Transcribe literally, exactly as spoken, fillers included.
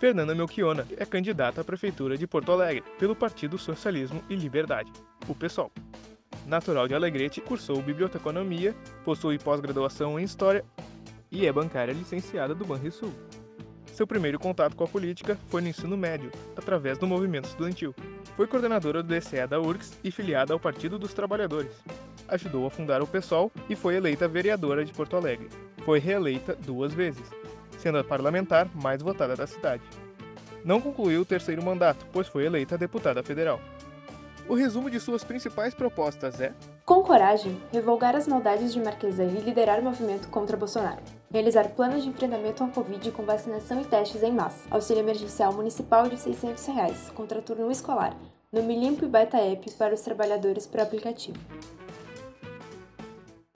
Fernanda Melchiona é candidata à Prefeitura de Porto Alegre pelo Partido Socialismo e Liberdade, o PSOL. Natural de Alegrete, cursou biblioteconomia, possui pós-graduação em História e é bancária licenciada do Banrisul. Seu primeiro contato com a política foi no ensino médio, através do movimento estudantil. Foi coordenadora do D C E da U R G S e filiada ao Partido dos Trabalhadores. Ajudou a fundar o PSOL e foi eleita vereadora de Porto Alegre. Foi reeleita duas vezes, sendo a parlamentar mais votada da cidade. Não concluiu o terceiro mandato, pois foi eleita deputada federal. O resumo de suas principais propostas é: com coragem, revogar as maldades de Marquesã e liderar o movimento contra Bolsonaro. Realizar planos de enfrentamento ao Covid com vacinação e testes em massa. Auxílio emergencial municipal de seiscentos reais, contra turno escolar. Nome Limpo e Baita App para os trabalhadores por aplicativo.